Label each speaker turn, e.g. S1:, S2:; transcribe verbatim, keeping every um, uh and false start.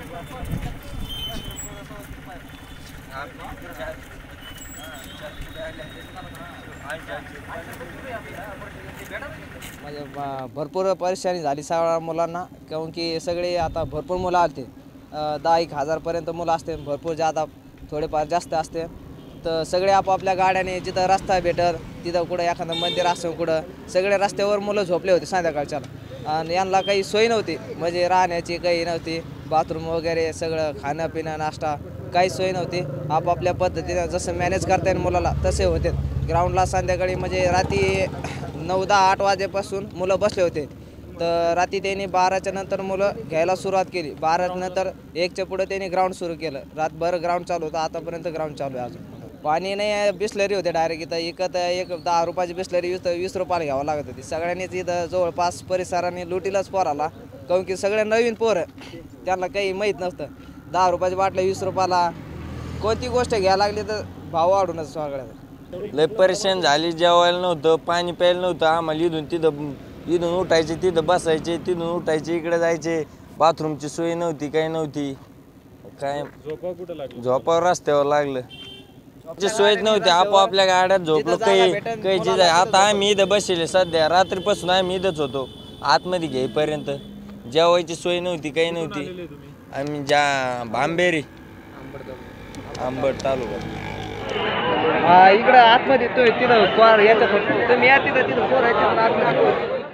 S1: म्हणजे भरपूर परेशानी झाली सगळ्या मुलांना, काऊन की सगळे आता भरपूर मुलं आलते, दहा एक हजारपर्यंत मुलं असते, भरपूर जादा थोडेफार जास्त असते. तर सगळे आपापल्या गाड्याने जिथं रस्ता भेटल तिथं कुठं एखादं मंदिर असं कुठं सगळे रस्त्यावर मुलं झोपले होते संध्याकाळच्याला. आणि यांना काही सोय नव्हती, म्हणजे राहण्याची काही नव्हती, बाथरूम वगैरे सगळं खाणं पिणं नाश्ता काही सोय नव्हती. आपापल्या पद्धतीने जसं मॅनेज करता येईल मुलाला तसे होते. ग्राउंडला संध्याकाळी म्हणजे रात्री नऊ दहा आठ वाजेपासून मुलं बसले होते. तर रात्री त्यांनी बाराच्या नंतर मुलं घ्यायला सुरुवात केली. बारा नंतर एकच्या पुढं त्यांनी ग्राउंड सुरू केलं. रातभर ग्राउंड चालू होतं, आतापर्यंत ग्राउंड चालू आहे. अजून पाणी नाही, बिस्लरी होते डायरेक्ट इथं. इकत एक दहा रुपयाची बिस्लरी वीस वीस रुपयाला घ्यावं लागत होती. सगळ्यांनीच इथं जवळपास परिसराने लुटीलाच पोराला, काऊन की सगळे नवीन पोरं, त्यांना काही माहीत नसतं. दहा रुपयाची बाटल्या वीस रुपयाला, कोणती गोष्ट घ्यायला लागली तर भाव वाढूनच सगळ्यात.
S2: लय परेशान झाली, जेवायला नव्हतं, पाणी प्यायला नव्हतं. आम्हाला इथून तिथं इथून उठायचे, तिथं बसायचे, तिथून उठायचे, इकडे जायचे. बाथरूमची सोय नव्हती, काही नव्हती. काय झोपावर रस्त्यावर लागलं, सोयच नव्हती. आपापल्या गाड्यात झोपलो, काही काही जे आता आम्ही इथं बसले सध्या, रात्रीपासून आम्ही इथंच होतो आतमध्ये घेईपर्यंत. जेवायची सोय नव्हती, काही नव्हती. आम्ही ज्या भांबेरी आंबट तालुका
S1: इकडं आतमध्ये तिथं याचं तुम्ही या तिथं तिथं पोरायचं